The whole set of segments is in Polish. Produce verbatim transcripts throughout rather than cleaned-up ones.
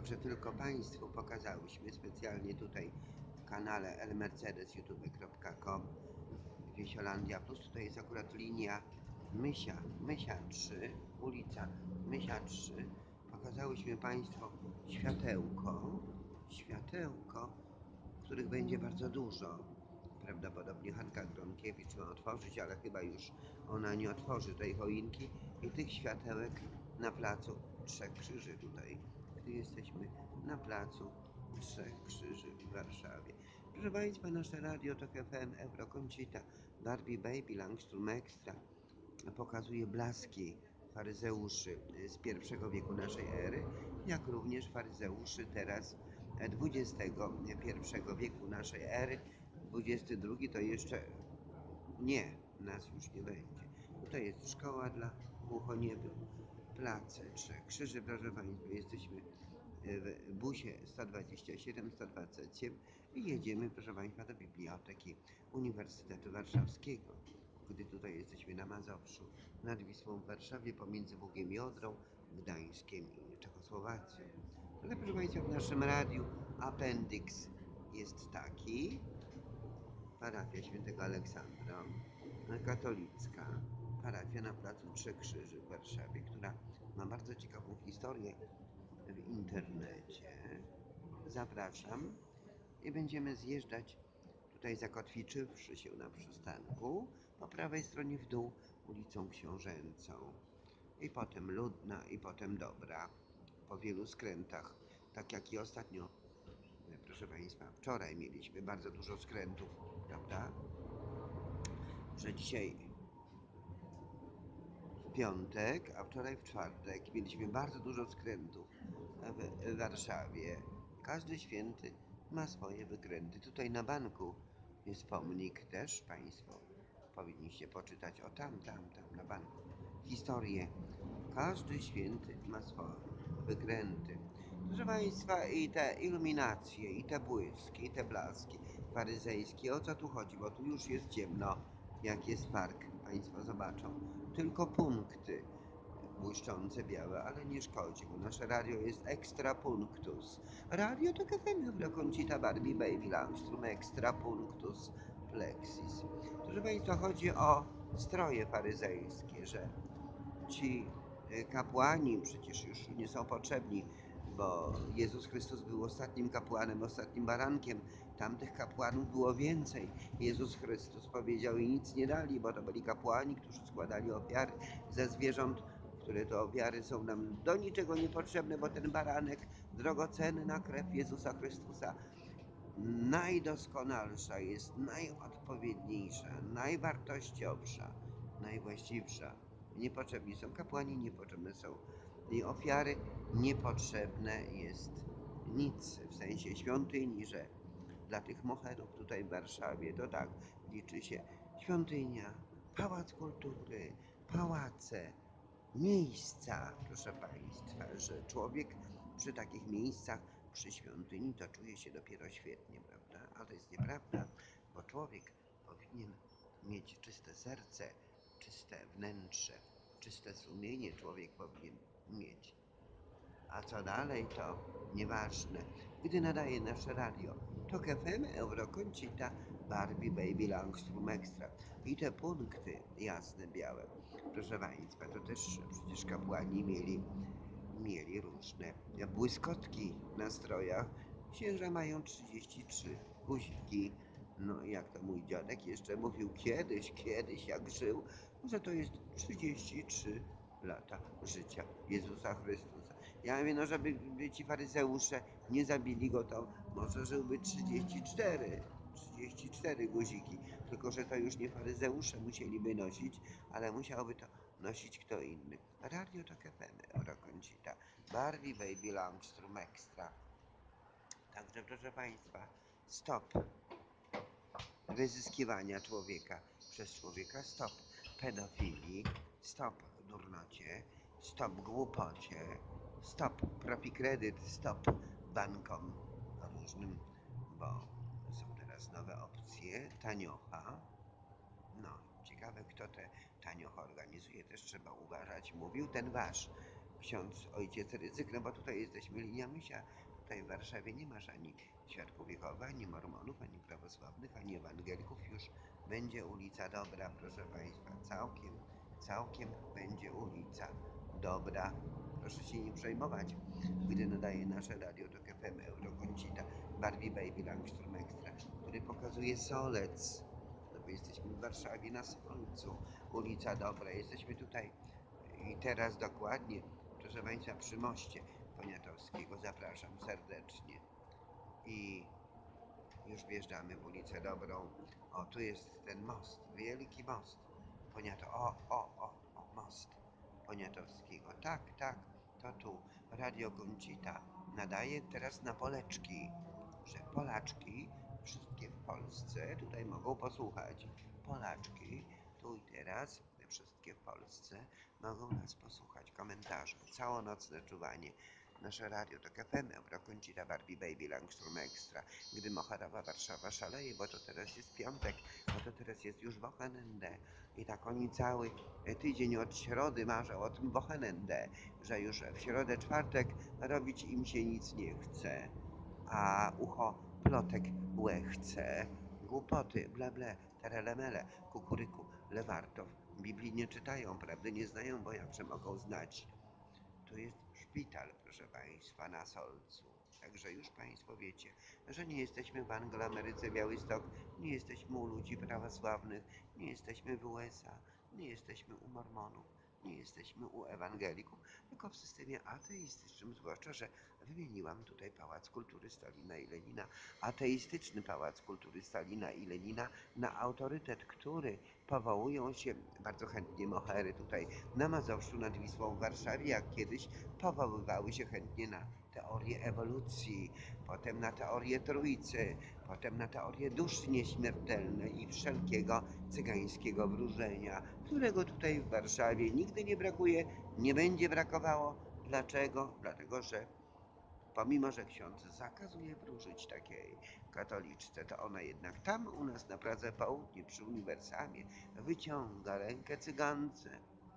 Także tylko Państwu pokazałyśmy specjalnie tutaj w kanale elmercedes youtube kropka com Wiesiolandia Plus. Tutaj jest akurat linia Mysia, Mysia trzy, ulica Mysia trzy. Pokazałyśmy Państwu światełko, światełko, których będzie bardzo dużo. Prawdopodobnie Hanka Gronkiewicz ma otworzyć, ale chyba już ona nie otworzy tej choinki i tych światełek na placu Trzech Krzyży tutaj, gdy jesteśmy na placu Trzech Krzyży w Warszawie. Proszę Państwa, nasze radio to F M, Euroconsita, Barbie Baby, Langstrom Extra pokazuje blaski faryzeuszy z pierwszego wieku naszej ery, jak również faryzeuszy teraz dwudziestego pierwszego wieku naszej ery. dwudziesty drugi to jeszcze nie, nas już nie będzie. To jest szkoła dla głuchoniemych, Plac Trzech Krzyży, proszę Państwa, jesteśmy w busie sto dwadzieścia siedem sto dwadzieścia siedem i jedziemy, proszę Państwa, do Biblioteki Uniwersytetu Warszawskiego, gdy tutaj jesteśmy na Mazowszu, nad Wisłą w Warszawie, pomiędzy Bugiem i Odrą, Gdańskiem i Czechosłowacją. Ale proszę Państwa, w naszym radiu appendix jest taki: parafia Świętego Aleksandra, katolicka, parafia na placu Trzech Krzyży w Warszawie, która ma bardzo ciekawą historię w internecie. Zapraszam i będziemy zjeżdżać tutaj, zakotwiczywszy się na przystanku, po prawej stronie w dół ulicą Książęcą i potem Ludna i potem Dobra, po wielu skrętach, tak jak i ostatnio, proszę Państwa, wczoraj mieliśmy bardzo dużo skrętów, prawda? Że dzisiaj w piątek, a wczoraj w czwartek mieliśmy bardzo dużo skrętów w Warszawie. Każdy święty ma swoje wykręty. Tutaj na banku jest pomnik, też Państwo powinniście poczytać o tam, tam, tam na banku. Historię. Każdy święty ma swoje wykręty. Proszę Państwa, i te iluminacje, i te błyski, i te blaski faryzejskie. O co tu chodzi? Bo tu już jest ciemno, jak jest park. Państwo zobaczą. Tylko punkty błyszczące białe, ale nie szkodzi, bo nasze radio jest extra punctus. Radio to F M, Euroconsita, Barbie Baby, Langstrom Extra punctus plexis. Proszę Państwa, chodzi o stroje faryzejskie, że ci kapłani przecież już nie są potrzebni, bo Jezus Chrystus był ostatnim kapłanem, ostatnim barankiem. Tamtych kapłanów było więcej. Jezus Chrystus powiedział i nic nie dali, bo to byli kapłani, którzy składali ofiary ze zwierząt, które to ofiary są nam do niczego niepotrzebne, bo ten baranek, drogocenna krew Jezusa Chrystusa, najdoskonalsza jest, najodpowiedniejsza, najwartościowsza, najwłaściwsza. Niepotrzebni są kapłani, niepotrzebne są i ofiary, niepotrzebne jest nic w sensie świątyni, że dla tych moherów tutaj w Warszawie to tak, liczy się świątynia, pałac kultury, pałace, miejsca, proszę Państwa, że człowiek przy takich miejscach, przy świątyni, to czuje się dopiero świetnie, prawda? Ale to jest nieprawda, bo człowiek powinien mieć czyste serce, czyste wnętrze, czyste sumienie człowiek powinien mieć. A co dalej, to nieważne. Gdy nadaje nasze radio, to F M, Euroconsita, Barbie Baby, Langstrom Extra. I te punkty jasne, białe, proszę Państwa, to też przecież kapłani mieli, mieli różne błyskotki na strojach. Księża mają trzydzieści trzy guziki. No jak to mój dziadek jeszcze mówił kiedyś, kiedyś jak żył, że to jest trzydzieści trzy lata życia Jezusa Chrystusa. Ja mówię, no żeby ci faryzeusze nie zabili go, to może żyłby trzydzieści cztery. trzydzieści cztery guziki, tylko że to już nie faryzeusze musieliby nosić, ale musiałby to nosić kto inny. Radio to F M, Euroconsita, Barbie Baby, Langstrom Extra. Także proszę Państwa, stop wyzyskiwania człowieka przez człowieka, stop pedofilii, stop durnocie, stop głupocie, stop propikredyt, stop bankom różnym, bo są teraz nowe opcje, taniocha. No, ciekawe kto te taniocha organizuje, też trzeba uważać. Mówił ten wasz, ksiądz ojciec Rydzyk, no bo tutaj jesteśmy linia Mysia. Tutaj w Warszawie nie masz ani świadków Jehowy, ani mormonów, ani prawosławnych, ani ewangelików. Już będzie ulica Dobra, proszę Państwa. Całkiem, całkiem będzie ulica Dobra. Proszę się nie przejmować, gdy nadaje nasze radio to F M Eurokoncita, Barbie Baby Langstrom Extra, który pokazuje Solec. No bo jesteśmy w Warszawie na Solcu, ulica Dobra. Jesteśmy tutaj i teraz dokładnie, proszę Państwa, przy moście Poniatowskiego. Zapraszam serdecznie. I już wjeżdżamy w ulicę Dobrą. O, tu jest ten most, wielki most Poniato. O, o, o, o, most Poniatowskiego. Tak, tak, to tu. Radio Koncita nadaje teraz na Poleczki, że Polaczki, wszystkie w Polsce, tutaj mogą posłuchać. Polaczki, tu i teraz, wszystkie w Polsce mogą nas posłuchać. Komentarze, całonocne czuwanie. Nasze radio to F M Eurokoncita, Barbie Baby Langstrom Extra. Gdy Mocharowa Warszawa szaleje, bo to teraz jest piątek, bo to teraz jest już Wochenende. I tak oni cały tydzień od środy marzą o tym Wochenende, że już w środę, czwartek robić im się nic nie chce, a ucho plotek łechce. Głupoty, ble ble, terelemele, kukuryku, lewartow. Biblii nie czytają, prawdy nie znają, bo jakże mogą znać. To jest szpital, proszę Państwa, na Solcu. Także już Państwo wiecie, że nie jesteśmy w Angloameryce Białystok, nie jesteśmy u ludzi prawosławnych, nie jesteśmy w U S A, nie jesteśmy u mormonów, nie jesteśmy u ewangelików, tylko w systemie ateistycznym, zwłaszcza, że wymieniłam tutaj Pałac Kultury Stalina i Lenina, ateistyczny Pałac Kultury Stalina i Lenina, na autorytet, który powołują się bardzo chętnie mohery tutaj na Mazowszu nad Wisłą w Warszawie, jak kiedyś powoływały się chętnie na teorię ewolucji, potem na teorię trójcy, potem na teorię duszy nieśmiertelnej i wszelkiego cygańskiego wróżenia, którego tutaj w Warszawie nigdy nie brakuje, nie będzie brakowało. Dlaczego? Dlatego, że pomimo, że ksiądz zakazuje wróżyć takiej katoliczce, to ona jednak tam u nas na Pradze Południe przy Uniwersamie wyciąga rękę cygance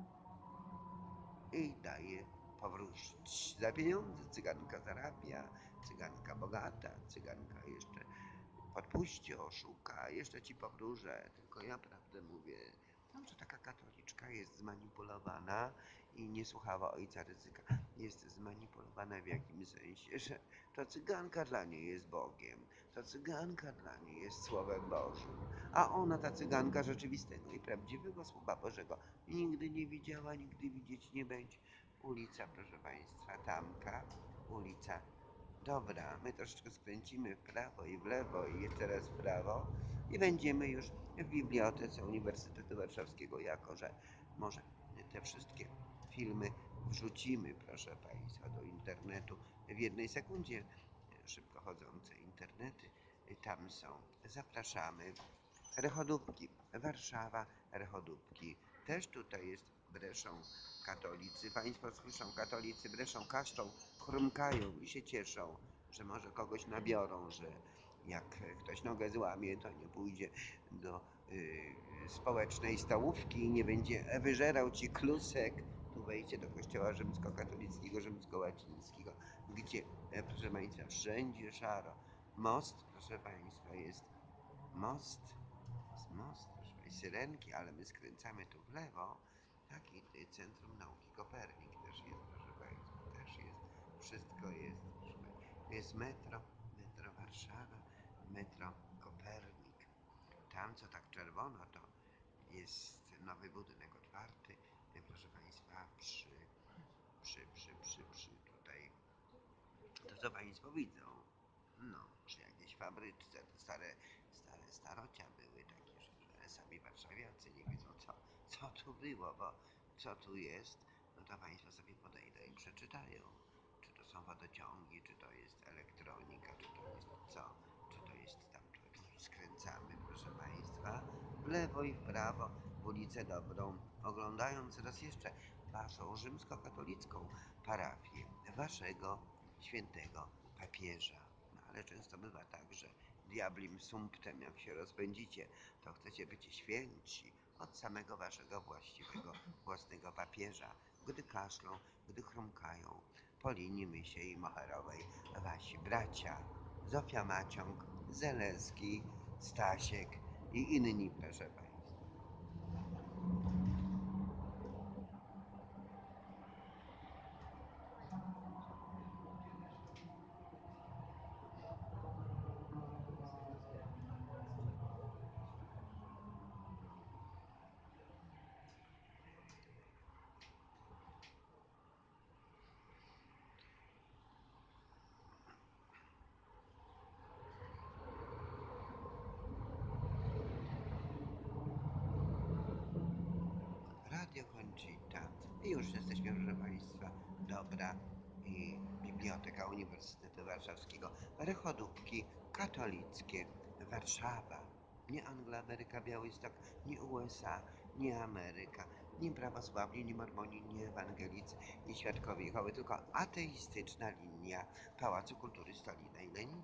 i daje powrócić za pieniądze. Cyganka zarabia, cyganka bogata, cyganka jeszcze podpuści, oszuka, jeszcze ci powróżę. Tylko ja prawdę mówię, no, że taka katoliczka jest zmanipulowana i nie słuchała ojca Rydzyka. Jest zmanipulowana w jakim sensie, że to cyganka dla niej jest Bogiem, to cyganka dla niej jest Słowem Bożym, a ona, ta cyganka rzeczywistego i prawdziwego Słowa Bożego, nigdy nie widziała, nigdy widzieć nie będzie. Ulica, proszę Państwa, Tamka, ulica Dobra, my troszeczkę skręcimy w prawo i w lewo i jeszcze raz w prawo i będziemy już w Bibliotece Uniwersytetu Warszawskiego, jako że może te wszystkie filmy wrzucimy, proszę Państwa, do internetu w jednej sekundzie. Szybko chodzące internety tam są. Zapraszamy. Rechodówki, Warszawa, Rechodówki. Też tutaj jest, breszą katolicy. Państwo słyszą, katolicy breszą kasztą, chrumkają i się cieszą, że może kogoś nabiorą, że jak ktoś nogę złamie, to nie pójdzie do y, społecznej stołówki i nie będzie wyżerał ci klusek. Tu wejście do kościoła rzymskokatolickiego, rzymskołacińskiego, gdzie, proszę Państwa, wszędzie szaro. Most, proszę Państwa, jest most, jest most, proszę Państwa, syrenki, ale my skręcamy tu w lewo. Tak, i Centrum Nauki Kopernik też jest, proszę Państwa, też jest, wszystko jest, proszę Państwa. Jest metro, metro Warszawa, metro Kopernik. Tam, co tak czerwono, to jest nowy budynek otwarty, proszę Państwa, przy, przy, przy, przy, przy tutaj, to co Państwo widzą, no, przy jakiejś fabryczce, to stare, stare starocia były takie, że sami warszawiacy nie wiedzą, co, co tu było, bo co tu jest, no to Państwo sobie podejdą i przeczytają. Czy to są wodociągi, czy to jest elektronika, czy to jest co, czy to jest tam, tu skręcamy, proszę Państwa, w lewo i w prawo, w ulicę Dobrą, oglądając raz jeszcze Waszą rzymskokatolicką parafię, Waszego świętego papieża. No ale często bywa tak, że diablim sumptem, jak się rozpędzicie, to chcecie być święci od samego waszego właściwego, własnego papieża. gdy kaszlą, gdy chrumkają. Po linii Mysiej Moherowej wasi bracia Zofia Maciąg, Zaleski, Stasiek i inni, proszę Państwa. Radio Conchita. I już jesteśmy, proszę Państwa. Dobra. I Biblioteka Uniwersytetu Warszawskiego. Rechodówki katolickie. Warszawa. Nie Angloameryka, Białystok, nie U S A, nie Ameryka, nie prawosławni, nie mormoni, nie ewangelicy, nie świadkowie Jehowy, tylko ateistyczna linia Pałacu Kultury Stolitej Lenina.